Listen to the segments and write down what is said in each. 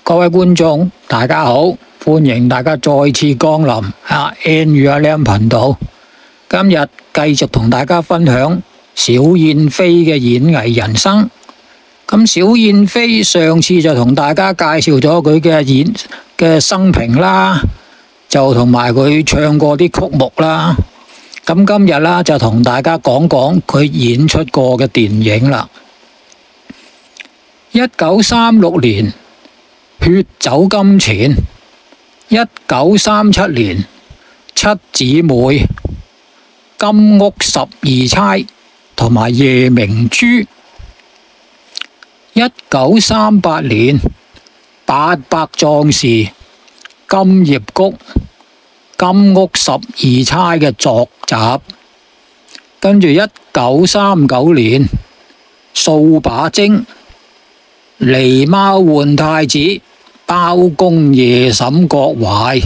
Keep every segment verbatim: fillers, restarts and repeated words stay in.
各位觀眾，大家好，歡迎大家再次光臨啊 N 與阿 Lam 頻道。今日繼續同大家分享小燕飛嘅演藝人生。咁小燕飛上次就同大家介紹咗佢嘅演嘅生平啦，就同埋佢唱過啲曲目啦。咁今日啦就同大家講講佢演出過嘅電影啦。一九三六年血酒金錢，一九三七年七姊妹、金屋十二釵同埋夜明珠，一九三八年八百壯士、金葉菊、金屋十二釵嘅續集，跟住一九三九年掃把精、狸貓換太子、包公夜審郭淮、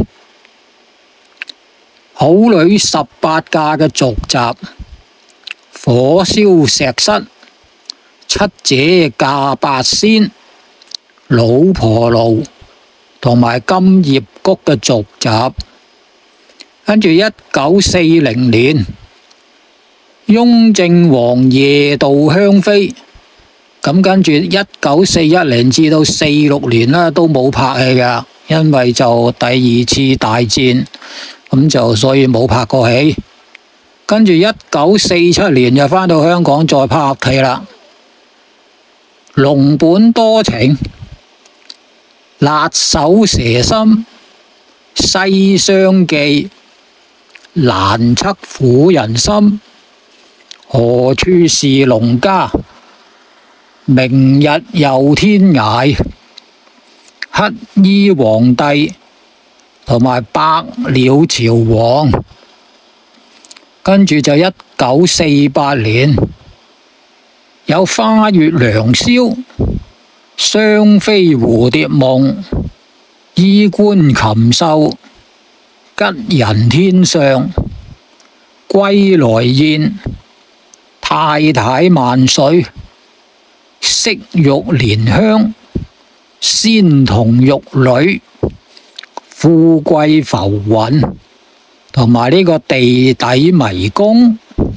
好女十八嫁嘅續集，火燒石室、七姐嫁八仙、老婆奴同埋金葉菊嘅續集，跟住一九四零年雍正王夜渡香飛。咁跟住一九四一年至到四六年啦，都冇拍戲噶，因為就第二次大戰，咁就所以冇拍過戲。跟住一九四七年就返到香港再拍戲啦，《儂本多情》、《辣手蛇心》、《西廂記》、《難測婦人心》、《何處是農家》、明日又天涯、乞衣皇帝同埋百鳥朝王。跟住就一九四八年有花月良宵、雙飛蝴蝶夢、衣冠禽獸、吉人天相、歸來宴、太太萬歲、色欲蓮香、仙童玉女、富貴浮雲同埋呢個地底迷宮、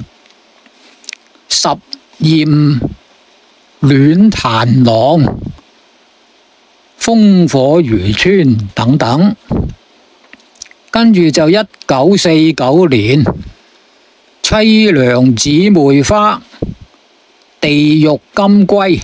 十艷、戀檀郎、烽火漁村等等。跟住就一九四九年淒涼姊妹花、地獄金龜、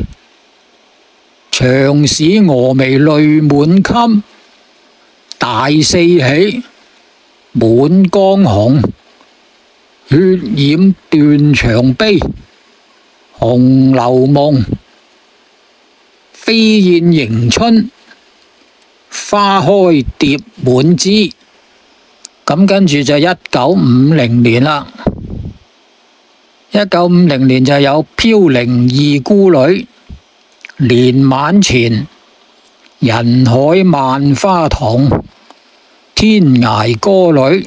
長使峨眉淚滿襟、大四喜、滿江紅、血染斷腸悲、紅樓夢、飛燕迎春、花開蝶滿枝。咁跟住就一九五零年啦。一九五零年就有飄零二姑女、連晚前、人海萬花筒、天涯歌女、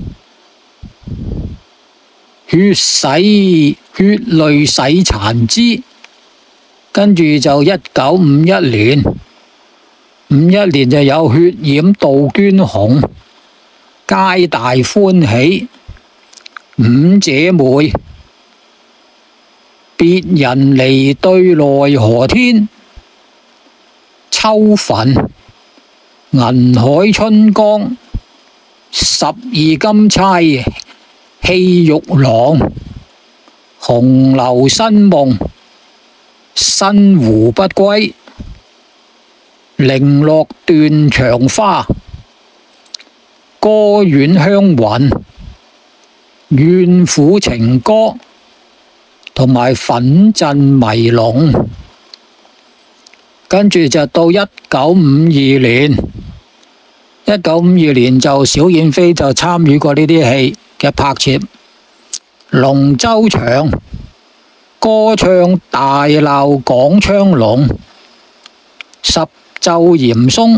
血洗血淚洗殘肢。跟住就一九五一年，五一年就有血染杜鵑紅、皆大歡喜、五姐妹、別人離對奈何天、秋墳、銀海春江、十二金釵、戲玉郎、紅樓新夢、新胡不歸、零落斷腸花、歌院香雲、怨婦情歌同埋粉陣迷龍。跟住就到一九五二年，一九五二年就小燕飛就參與過呢啲戲嘅拍攝，《龍舟場》歌唱大鬧廣昌隆，十奏嚴嵩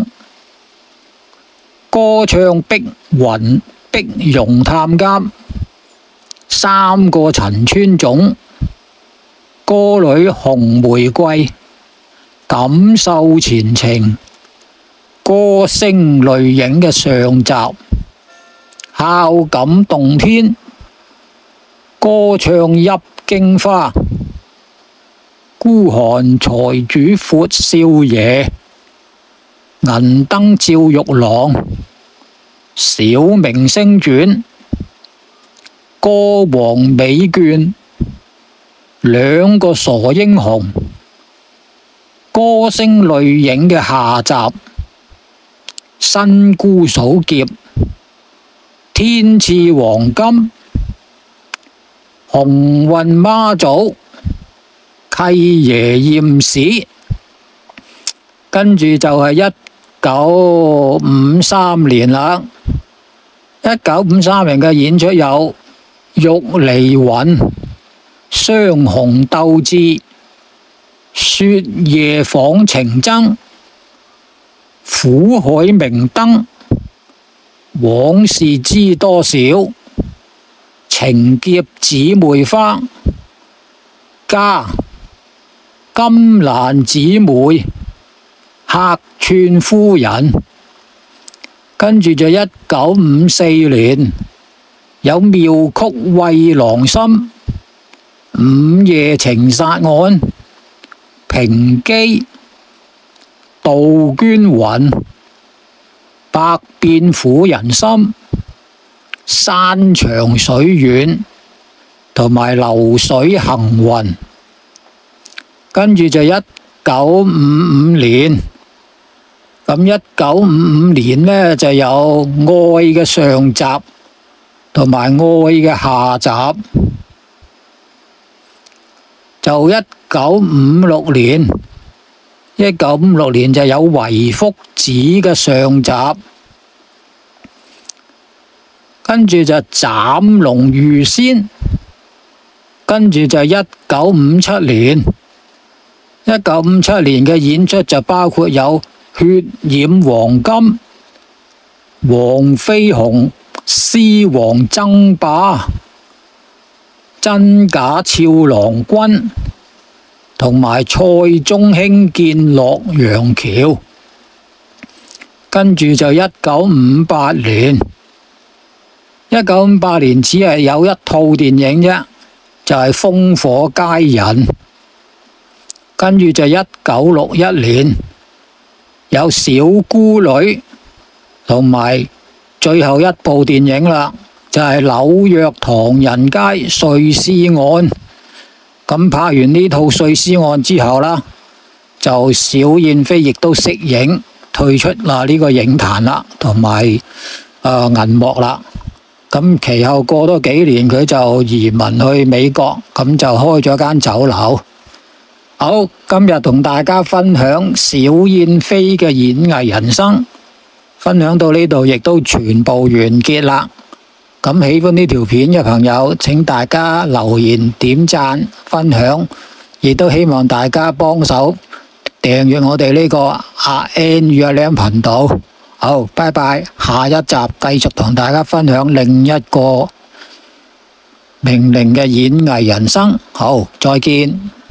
歌唱碧雲碧蓉探監，三個陳川總歌女紅玫瑰，感受前程， 歌聲淚影嘅上集，孝感動天，歌唱泣荊花，孤寒財主闊少爺，銀燈照玉郎，小明星傳，歌王美眷，兩個傻英雄，歌聲淚影嘅下集，新姑數劫，天賜黃金，鴻運媽祖，契爺驗屎，跟住就係一九五三年啦。一九五三年嘅演出有玉離雲、雙雄鬥智、雪夜訪情僧、苦海明燈、往事知多少、情劫姊妹花、加金蘭姊妹、客串夫人。跟住就一九五四年有妙曲慰郎心、午夜情殺案、平基、杜鹃雲、百變婦人心、山長水遠同埋流水行雲。跟住就一九五五年，咁一九五五年呢就有愛嘅上集同埋愛嘅下集。就一九五六年，一九五六年就有遺腹子嘅上集，跟住就斬龍御仙，跟住就一九五七年，一九五七年嘅演出就包括有血染黃金、黃飛鴻、獅王爭霸、真假俏郎君，同埋蔡中興建洛陽橋。跟住就一九五八年，一九五八年只係有一套電影啫，就係《烽火佳人》。跟住就一九六一年有小姑女，同埋最後一部電影啦，就係紐約唐人街碎屍案。咁拍完呢套碎屍案之後啦，就小燕飛亦都息影退出嗱呢個影壇啦，同埋誒銀幕啦。咁其後過多幾年，佢就移民去美國，咁就開咗間酒樓。好，今日同大家分享小燕飛嘅演藝人生，分享到呢度亦都全部完結啦。咁喜歡呢條片嘅朋友，請大家留言、點讚、分享，亦都希望大家幫手訂閱我哋呢個阿 N 與阿 Lam 頻道。好，拜拜，下一集繼續同大家分享另一個名伶嘅演藝人生。好，再見。